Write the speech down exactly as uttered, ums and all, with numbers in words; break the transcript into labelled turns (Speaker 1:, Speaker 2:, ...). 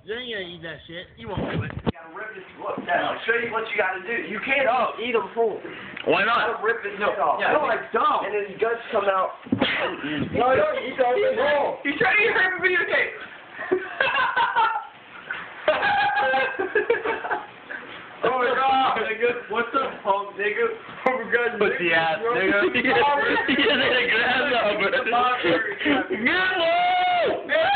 Speaker 1: You ain't gonna eat that shit. You won't do it.
Speaker 2: You gotta rip his, look, Dad, I'll show you what you gotta do. You can't no. eat them full.
Speaker 3: Why
Speaker 2: You
Speaker 3: not?
Speaker 2: gotta rip his head off.
Speaker 3: Yeah, no, I don't.
Speaker 2: And then his guts come out. No, don't eat that thing whole.
Speaker 3: He's trying to eat her videotape.
Speaker 2: Oh my god, nigga. What's up, punk nigga? Oh my god,
Speaker 3: pussy ass nigga. He is a grasshopper. Good one!